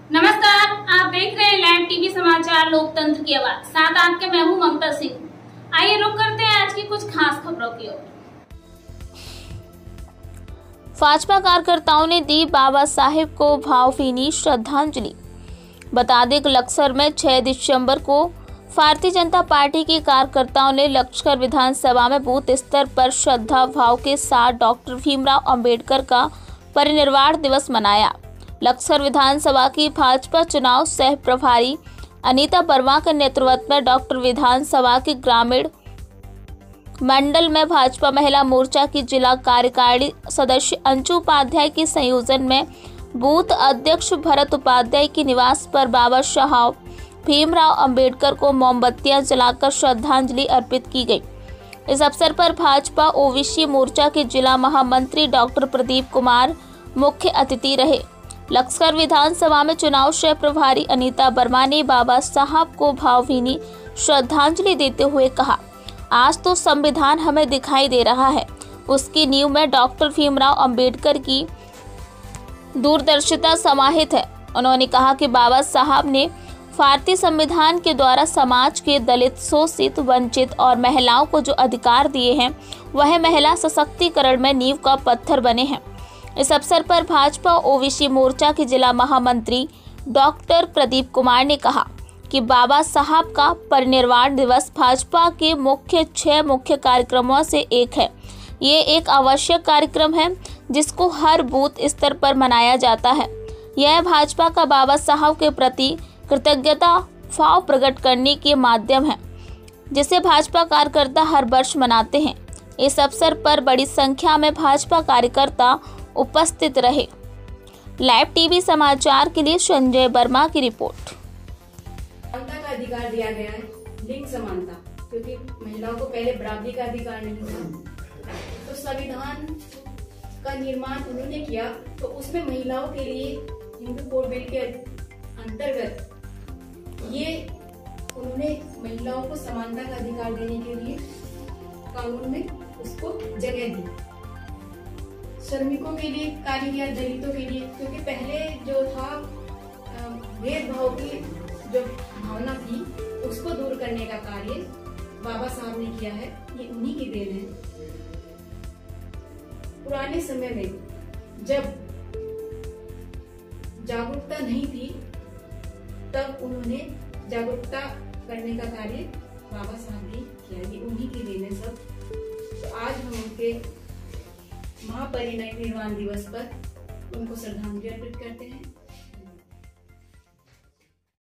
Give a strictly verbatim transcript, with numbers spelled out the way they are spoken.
नमस्कार, आप देख रहे हैं लाइव टीवी समाचार लोकतंत्र की आवाज। साथ आपके मैं हूं ममता सिंह। आइए रुक करते हैं आज की कुछ खास खबरों की ओर। भाजपा कार्यकर्ताओं ने दी बाबा साहेब को भावभीनी श्रद्धांजलि। बता दें कि लक्सर में छह दिसंबर को भारतीय जनता पार्टी के कार्यकर्ताओं ने लक्सर विधानसभा में बूथ स्तर पर श्रद्धा भाव के साथ डॉक्टर भीमराव अंबेडकर का परिनिर्वाण दिवस मनाया। लक्सर विधानसभा की भाजपा चुनाव सह प्रभारी अनीता वर्मा के नेतृत्व में डॉक्टर विधानसभा के ग्रामीण मंडल में भाजपा महिला मोर्चा की जिला कार्यकारिणी सदस्य अंशु उपाध्याय के संयोजन में बूथ अध्यक्ष भरत उपाध्याय के निवास पर बाबा साहब भीमराव अंबेडकर को मोमबत्तियां जलाकर श्रद्धांजलि अर्पित की गई। इस अवसर पर भाजपा ओबीसी मोर्चा के जिला महामंत्री डॉक्टर प्रदीप कुमार मुख्य अतिथि रहे। लक्सर विधानसभा में चुनाव सह प्रभारी अनीता वर्मा ने बाबा साहब को भावभीनी श्रद्धांजलि देते हुए कहा, आज तो संविधान हमें दिखाई दे रहा है, उसकी नींव में डॉक्टर भीमराव अंबेडकर की दूरदर्शिता समाहित है। उन्होंने कहा कि बाबा साहब ने भारतीय संविधान के द्वारा समाज के दलित, शोषित, वंचित और महिलाओं को जो अधिकार दिए हैं वह महिला सशक्तिकरण में नींव का पत्थर बने हैं। इस अवसर पर भाजपा ओबीसी मोर्चा के जिला महामंत्री डॉक्टर प्रदीप कुमार ने कहा कि बाबा साहब का परिनिर्वाण दिवस भाजपा के मुख्य छह मुख्य कार्यक्रमों से एक है। ये एक आवश्यक कार्यक्रम है जिसको हर बूथ स्तर पर मनाया जाता है। यह भाजपा का बाबा साहब के प्रति कृतज्ञता भाव प्रकट करने के माध्यम है, जिसे भाजपा कार्यकर्ता हर वर्ष मनाते हैं। इस अवसर पर बड़ी संख्या में भाजपा कार्यकर्ता उपस्थित रहे। लाइव टीवी समाचार के लिए संजय वर्मा की रिपोर्ट। समानता का अधिकार दिया गया है, लिंग समानता, क्योंकि महिलाओं को पहले बराबरी का अधिकार नहीं था। तो संविधान का निर्माण उन्होंने किया, तो उसमें महिलाओं के लिए हिंदू कोड बिल के अंतर्गत ये उन्होंने महिलाओं को समानता का अधिकार देने के लिए कानून में उसको जगह दी। श्रमिकों के लिए कार्य किया, दलितों के लिए, क्योंकि पहले जो था भेदभाव की जो भावना थी उसको दूर करने का कार्य बाबा साहब ने किया है। ये उन्हीं की देन है। पुराने समय में जब जागरूकता नहीं थी तब उन्होंने जागरूकता करने का कार्य बाबा साहब ने किया। ये उन्हीं की देन है सब। तो आज हम उनके महापरिनिर्वाण दिवस पर उनको श्रद्धांजलि अर्पित करते हैं।